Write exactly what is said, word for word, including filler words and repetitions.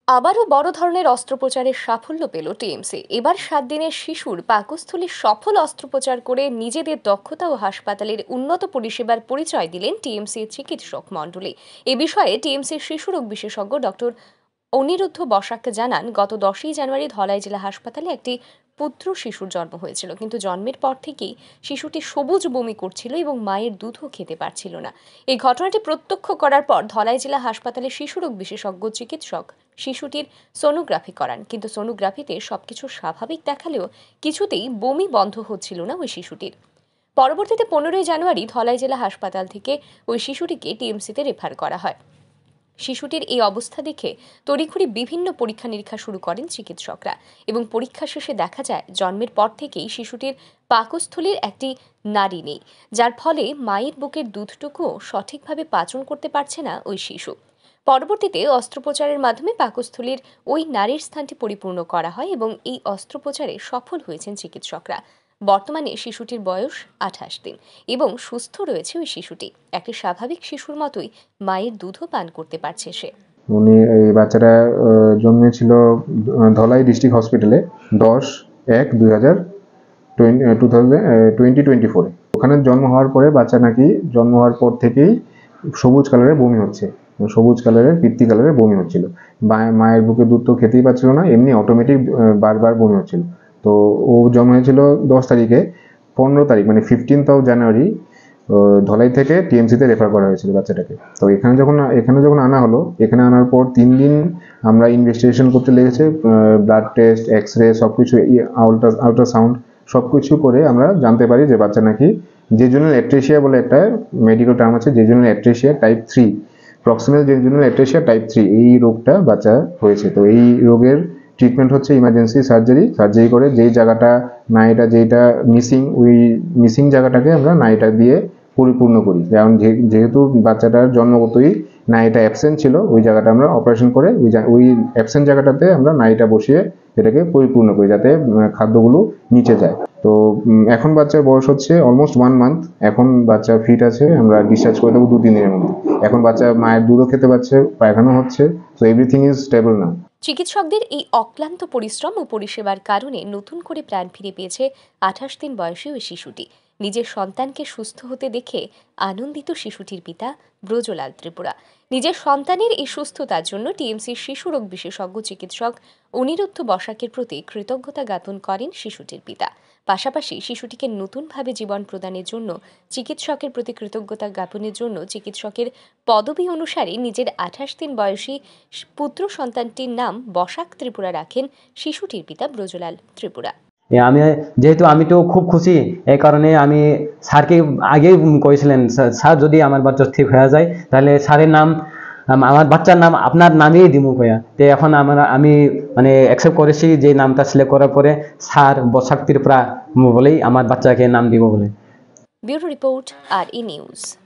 আবারও বড় ধরনের অস্ত্রোপচারের সাফল্য পেল টিএমসি। এবার সাত দিনের শিশুর পাকস্থলীর সফল অস্ত্রোপচার করে নিজেদের দক্ষতা ও হাসপাতালের উন্নত পরিষেবার পরিচয় দিলেন টিএমসি চিকিৎসক মণ্ডলী। এ বিষয়ে টিএমসির শিশুরোগ বিশেষজ্ঞ ডক্টর অনিরুদ্ধ বসাক জানান, গত দশই জানুয়ারি ধলাই জেলা হাসপাতালে একটি পুত্র শিশুর জন্ম হয়েছিল, কিন্তু জন্মের পর থেকেই শিশুটি সবুজ বমি করছিল এবং মায়ের দুধও খেতে পারছিল না। এই ঘটনাটি প্রত্যক্ষ করার পর ধলাই জেলা হাসপাতালে শিশুরোগ বিশেষজ্ঞ চিকিৎসক শিশুটির সোনোগ্রাফি করান, কিন্তু সোনোগ্রাফিতে সবকিছু স্বাভাবিক দেখালেও কিছুতেই বমি বন্ধ হচ্ছিল না ওই শিশুটির। পরবর্তীতে পনেরোই জানুয়ারি ধলাই জেলা হাসপাতাল থেকে ওই শিশুটিকে টিএমসিতে রেফার করা হয়। শিশুটির এই অবস্থা দেখে তড়িঘড়ি বিভিন্ন পরীক্ষা নিরীক্ষা শুরু করেন চিকিৎসকরা এবং পরীক্ষা শেষে দেখা যায় জন্মের পর থেকেই শিশুটির পাকস্থলীর একটি নাড়ি নেই, যার ফলে মায়ের বুকের দুধটুকুও সঠিকভাবে পাচন করতে পারছে না ওই শিশু। পরবর্তীতে অস্ত্রোপচারের মাধ্যমে পাকস্থলীর ওই নাড়ির স্থানটি পরিপূর্ণ করা হয় এবং এই অস্ত্রোপচারে সফল হয়েছেন চিকিৎসকরা। বর্তমানে শিশুটির বয়স আঠাশ দিন এবং সুস্থ রয়েছে ওই শিশুটি। একটি স্বাভাবিক শিশুর মতোই মায়ের দুধও পান করতে পারছে সে। উনি এই বাচ্চাটা জন্মেছিল ধলাই ডিস্ট্রিক্ট হসপিটালে দশ এক দুই হাজার টু থাউজেন্ড টোয়েন্টি টোয়েন্টি ফোরে। ওখানে জন্ম হওয়ার পরে বাচ্চা নাকি জন্ম হওয়ার পর থেকেই সবুজ কালারের বমি হচ্ছে, সবুজ কালারের পিত্তি কালারের বমি হচ্ছিল। মায়ের বুকে দুধ তো খেতেই পাচ্ছিল না, এমনি অটোমেটিক বারবার বমি হচ্ছিল। তো ও জন্ম হয়েছিল দশ তারিখে, পনেরো তারিখ মানে ফিফটিন্থ অফ জানুয়ারি ধলাই থেকে টিএমসিতে রেফার করা হয়েছিল বাচ্চাটাকে। তো এখানে যখন এখানে যখন আনা হলো, এখানে আনার পর তিন দিন আমরা ইনভেস্টিগেশন করতে লেগেছে, ব্লাড টেস্ট, এক্স রে, সব কিছু, আল্ট্রা আল্ট্রাসাউন্ড সব কিছু করে আমরা জানতে পারি যে বাচ্চা নাকি জেজুনাল অ্যাট্রেসিয়া বলে একটা মেডিকেল টার্ম আছে, jejunal atresia type three, proximal jejunal atresia type three, এই রোগটা বাচ্চা হয়েছে। তো এই রোগের ট্রিটমেন্ট হচ্ছে ইমার্জেন্সি সার্জারি। সার্জারি করে যেই জায়গাটা নাইটা যেটা মিসিং, ওই মিসিং জায়গাটাকে আমরা নাইটা দিয়ে পরিপূর্ণ করি। যেমন যেহেতু বাচ্চাটার জন্মগতই নাইটা অ্যাবসেন্ট ছিল, ওই জায়গাটা আমরা অপারেশন করে ওই ওই অ্যাবসেন্ট জায়গাটাতে আমরা নাইটা বসিয়ে এটাকে পরিপূর্ণ করি যাতে খাদ্যগুলো নিচে যায়। তো এখন বাচ্চার বয়স হচ্ছে অলমোস্ট ওয়ান মান্থ। এখন বাচ্চা ফিট আছে, আমরা ডিসচার্জ করে দেবো দু তিন দিনের মধ্যে। এখন বাচ্চা মায়ের দুধও খেতে পাচ্ছে, পায়খানা হচ্ছে, তো এভরিথিং ইজ স্টেবল নাও। চিকিৎসকদের এই অক্লান্ত পরিশ্রম ও পরিষেবার কারণে নতুন করে প্রাণ ফিরে পেয়েছে আঠাশ দিন বয়সী ওই শিশুটি। নিজের সন্তানকে সুস্থ হতে দেখে আনন্দিত শিশুটির পিতা ব্রজলাল ত্রিপুরা। নিজের সন্তানের এই সুস্থতার জন্য টিএমসির শিশুরোগ বিশেষজ্ঞ চিকিৎসক অনিরুদ্ধ বসাকের প্রতি কৃতজ্ঞতা জ্ঞাপন করেন শিশুটির পিতা। পাশাপাশি শিশুটিকে নতুনভাবে জীবন প্রদানের জন্য চিকিৎসকের প্রতি কৃতজ্ঞতা জ্ঞাপনের জন্য চিকিৎসকের পদবি অনুসারে নিজের আঠাশ দিন বয়সী পুত্র সন্তানটির নাম বসাক ত্রিপুরা রাখেন শিশুটির পিতা ব্রজলাল ত্রিপুরা। আমি যেহেতু আমি তো খুব খুশি, এই কারণে আমি স্যারকে আগেই কইছিলেন, স্যার যদি আমার বাচ্চা ঠিক হয়ে যায় তাহলে স্যারের নাম, আমার বাচ্চার নাম আপনার নামেই দিমু কয়া। তো এখন আমরা আমি মানে অ্যাকসেপ্ট করেছি যে নামটা সিলেক্ট করার পরে স্যার বসাক ত্রিপুরা বলেই আমার বাচ্চাকে নাম দিব বলে। ব্যুরো রিপোর্ট, আর ই নিউজ।